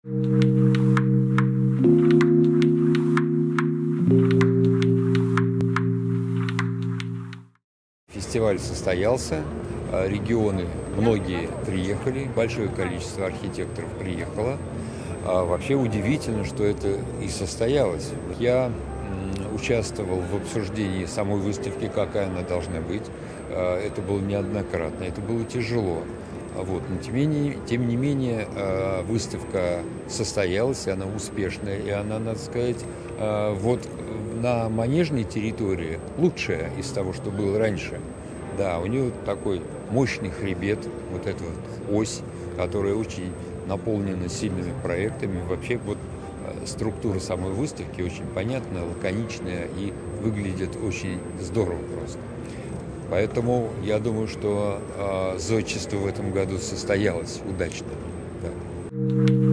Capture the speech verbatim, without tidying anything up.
Фестиваль состоялся, регионы многие приехали, большое количество архитекторов приехало. А вообще удивительно, что это и состоялось. Я участвовал в обсуждении самой выставки, какая она должна быть. Это было неоднократно, это было тяжело. Вот. Но тем не менее, тем не менее выставка состоялась, она успешная, и она, надо сказать, вот на Манежной территории лучшая из того, что было раньше. Да, у нее такой мощный хребет, вот эта вот ось, которая очень наполнена сильными проектами. Вообще вот структура самой выставки очень понятная, лаконичная и выглядит очень здорово просто. Поэтому я думаю, что э, зодчество в этом году состоялось удачно. Да.